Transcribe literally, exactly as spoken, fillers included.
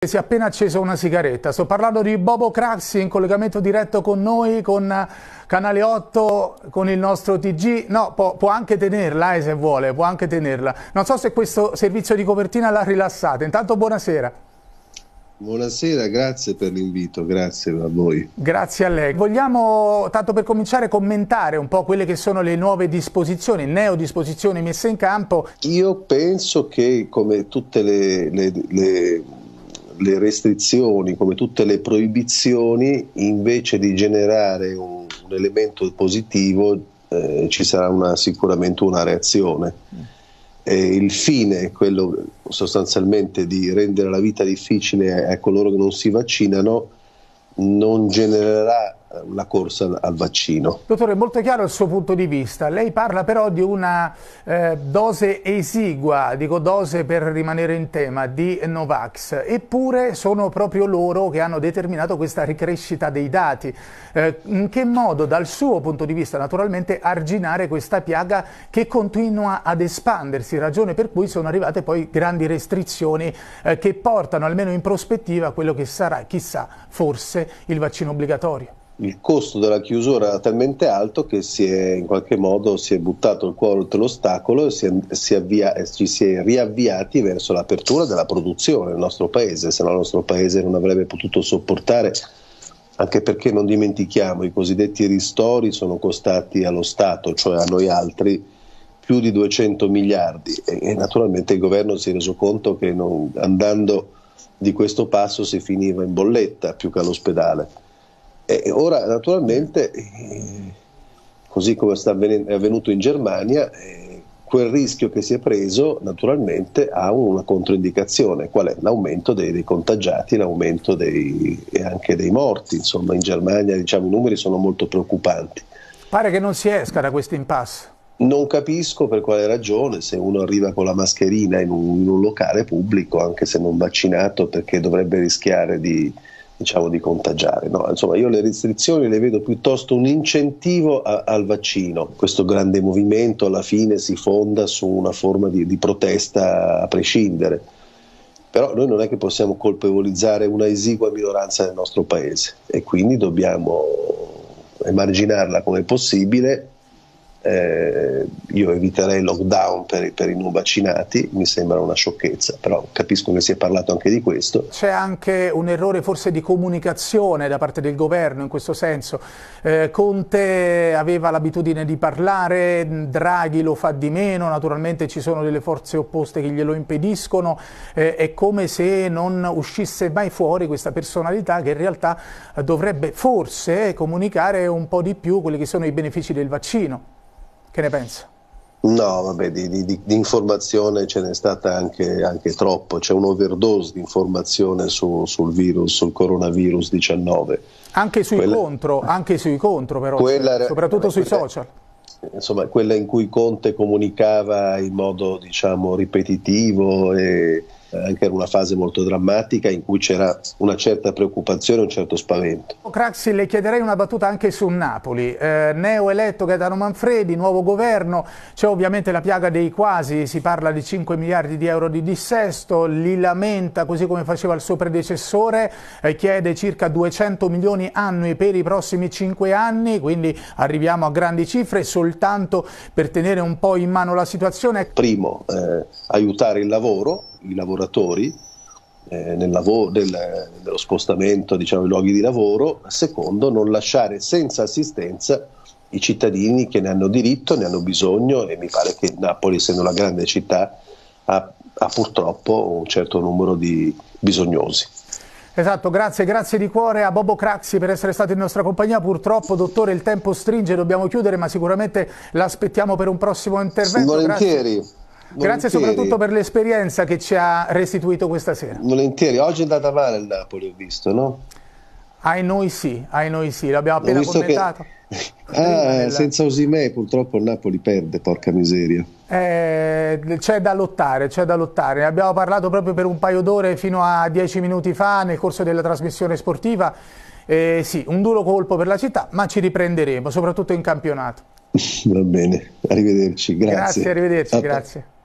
Si è appena acceso una sigaretta. Sto parlando di Bobo Craxi in collegamento diretto con noi, con Canale otto, con il nostro T G. No, può, può anche tenerla eh, se vuole, può anche tenerla. Non so se questo servizio di copertina l'ha rilassata. Intanto buonasera. Buonasera, grazie per l'invito, grazie a voi. Grazie a lei. Vogliamo, tanto per cominciare, commentare un po' quelle che sono le nuove disposizioni, neodisposizioni messe in campo. Io penso che, come tutte le, le, le, le restrizioni, come tutte le proibizioni, invece di generare un, un elemento positivo, eh, ci sarà una, sicuramente una reazione. E il fine è quello sostanzialmente di rendere la vita difficile a coloro che non si vaccinano, non genererà la corsa al vaccino. Dottore, è molto chiaro il suo punto di vista. Lei parla però di una eh, dose esigua, dico dose per rimanere in tema, di Novax, eppure sono proprio loro che hanno determinato questa ricrescita dei dati. Eh, in che modo, dal suo punto di vista, naturalmente, arginare questa piaga che continua ad espandersi, ragione per cui sono arrivate poi grandi restrizioni eh, che portano, almeno in prospettiva, a quello che sarà, chissà, forse il vaccino obbligatorio? Il costo della chiusura era talmente alto che si è, in qualche modo si è buttato il cuore oltre l'ostacolo e si è, si avvia, ci si è riavviati verso l'apertura della produzione nel nostro paese, se no il nostro paese non avrebbe potuto sopportare, anche perché non dimentichiamo, i cosiddetti ristori sono costati allo Stato, cioè a noi altri, più di duecento miliardi e, e naturalmente il governo si è reso conto che non, andando di questo passo si finiva in bolletta più che all'ospedale. E ora naturalmente, eh, così come sta avven- è avvenuto in Germania, eh, quel rischio che si è preso naturalmente ha una controindicazione, qual è? L'aumento dei, dei contagiati, l'aumento dei, e anche dei morti. Insomma, in Germania, diciamo, i numeri sono molto preoccupanti. Pare che non si esca da questo impasse. Non capisco per quale ragione, se uno arriva con la mascherina in un, in un locale pubblico, anche se non vaccinato, perché dovrebbe rischiare di diciamo di contagiare, no? Insomma, io le restrizioni le vedo piuttosto un incentivo a, al vaccino. Questo grande movimento alla fine si fonda su una forma di, di protesta a prescindere, però noi non è che possiamo colpevolizzare una esigua minoranza del nostro paese e quindi dobbiamo emarginarla come possibile. Eh, io eviterei il lockdown per, per i non vaccinati, mi sembra una sciocchezza, però capisco che si è parlato anche di questo. C'è anche un errore forse di comunicazione da parte del governo in questo senso. eh, Conte aveva l'abitudine di parlare, Draghi lo fa di meno, naturalmente ci sono delle forze opposte che glielo impediscono, eh, è come se non uscisse mai fuori questa personalità che in realtà dovrebbe forse comunicare un po' di più quelli che sono i benefici del vaccino. Che ne pensa? No, vabbè, di, di, di informazione ce n'è stata anche, anche troppo, c'è un'overdose di informazione su, sul virus, sul coronavirus diciannove. Anche sui quella, contro, anche sui contro però, quella, soprattutto vabbè, sui quella, social. Insomma, quella in cui Conte comunicava in modo, diciamo, ripetitivo e anche in una fase molto drammatica in cui c'era una certa preoccupazione, un certo spavento. Craxi, le chiederei una battuta anche su Napoli. Eh, neo eletto Gaetano Manfredi, nuovo governo, c'è ovviamente la piaga dei quasi, si parla di cinque miliardi di euro di dissesto, li lamenta così come faceva il suo predecessore, eh, chiede circa duecento milioni annui per i prossimi cinque anni, quindi arriviamo a grandi cifre soltanto per tenere un po' in mano la situazione. Primo, eh, aiutare il lavoro, i lavoratori eh, nel lavoro, del, nello spostamento, diciamo, dei luoghi di lavoro. Secondo, non lasciare senza assistenza i cittadini che ne hanno diritto, ne hanno bisogno, e mi pare che Napoli, essendo una grande città, ha, ha purtroppo un certo numero di bisognosi. Esatto, grazie, grazie di cuore a Bobo Craxi per essere stato in nostra compagnia. Purtroppo, dottore, il tempo stringe, dobbiamo chiudere, ma sicuramente l'aspettiamo per un prossimo intervento. Volentieri. Grazie. Grazie soprattutto per l'esperienza che ci ha restituito questa sera. Volentieri, oggi è andata male il Napoli, ho visto, no? Ai noi sì, ai noi sì, l'abbiamo appena commentato. Che... ah, della... senza Osimè purtroppo il Napoli perde, porca miseria. Eh, c'è da lottare, c'è da lottare. Ne abbiamo parlato proprio per un paio d'ore fino a dieci minuti fa nel corso della trasmissione sportiva. Eh, sì, un duro colpo per la città, ma ci riprenderemo, soprattutto in campionato. Va bene, arrivederci, grazie. Grazie, arrivederci, grazie.